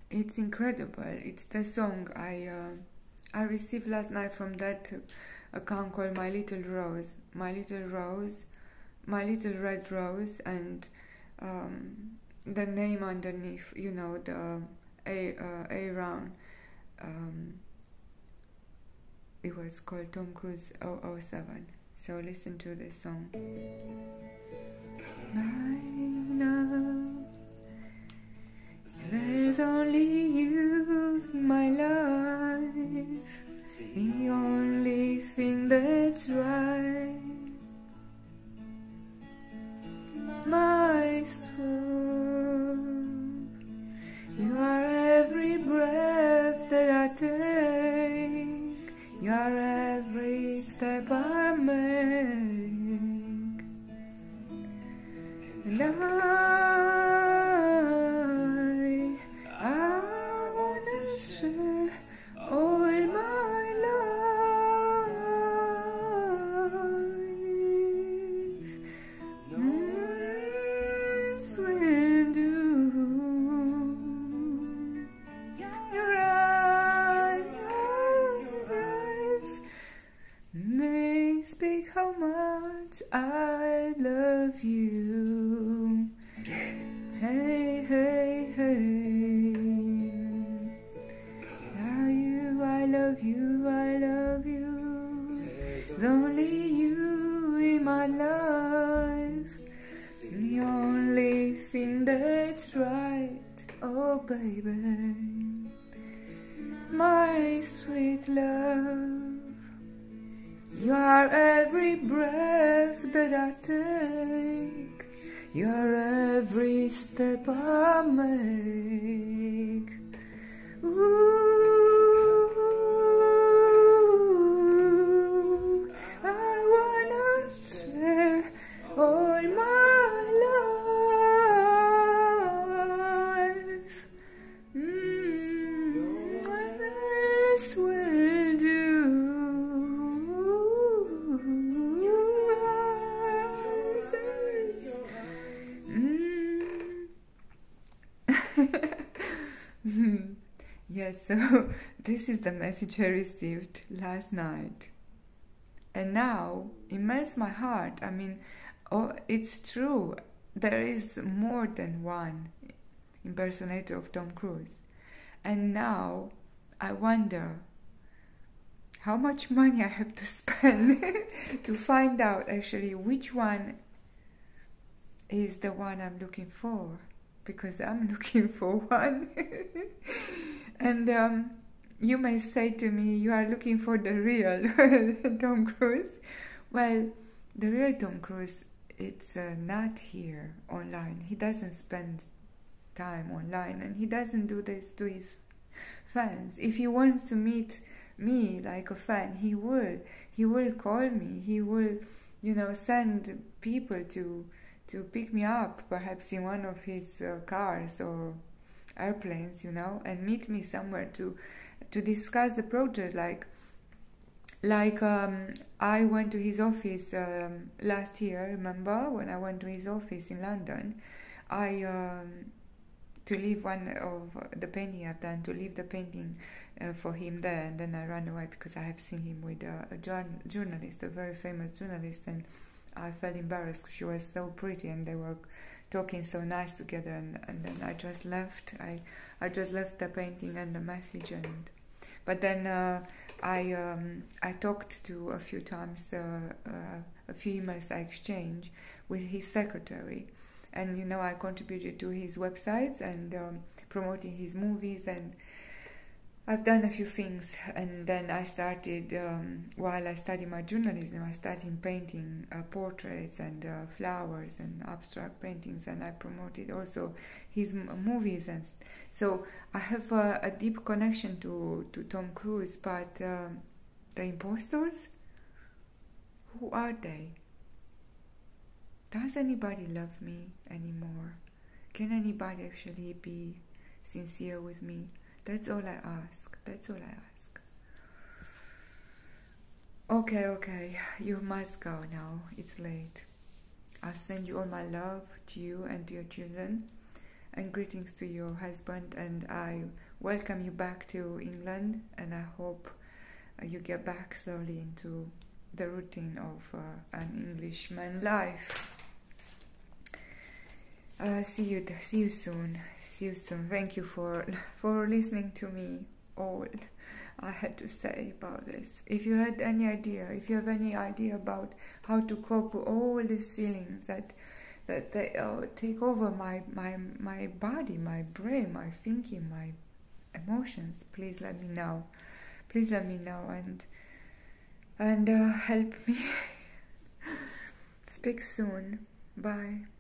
It's incredible. It's the song I received last night from that account called My Little Rose, My Little Rose, My Little Red Rose, and the name underneath, you know, the A round. It was called Tom Cruise 007. So listen to this song. I know there's only you in my life, the only thing that's right. My soul, you are every breath that I take, you are every step I make, and I wanna share all my life. This will do. Your eyes may speak how much I love you. Hey, hey, hey. I love you, I love you. There's only you in my life, the only thing that's right. Oh, baby, my sweet love, you are every breath that I take, you are every step I make. Ooh, I wanna share all my life. This will do. Yes, so this is the message I received last night, and now it melts my heart. I mean, oh, it's true, there is more than one impersonator of Tom Cruise, and now I wonder how much money I have to spend to find out actually which one is the one I'm looking for, because I'm looking for one. And you may say to me, you are looking for the real Tom Cruise. Well, the real Tom Cruise, it's not here online. He doesn't spend time online, and he doesn't do this to his fans. If he wants to meet me like a fan, he will call me. He will, you know, send people to pick me up, perhaps in one of his cars or airplanes, you know, and meet me somewhere to discuss the project. Like I went to his office last year. Remember when I went to his office in London? To leave one of the painting I've done, to leave the painting for him there, and then I ran away because I have seen him with a journalist, a very famous journalist, and I felt embarrassed because she was so pretty and they were talking so nice together, and then I just left. I just left the painting and the message, but then I talked to a few times, a few emails I exchanged with his secretary, and you know, I contributed to his websites and promoting his movies, and I've done a few things. And then I started, while I studied my journalism, I started painting portraits and flowers and abstract paintings, and I promoted also his movies. And so I have a deep connection to Tom Cruise. But the imposters, who are they? Does anybody love me anymore? Can anybody actually be sincere with me? That's all I ask. That's all I ask. Okay, you must go now. It's late. I'll send you all my love to you and to your children. and greetings to your husband, and I welcome you back to England, and I hope you get back slowly into the routine of an Englishman life. See you soon. Thank you for listening to me. All I had to say about this. If you have any idea about how to cope with all these feelings that they take over my body, my brain, my thinking, my emotions, please let me know. And help me. Speak soon. Bye.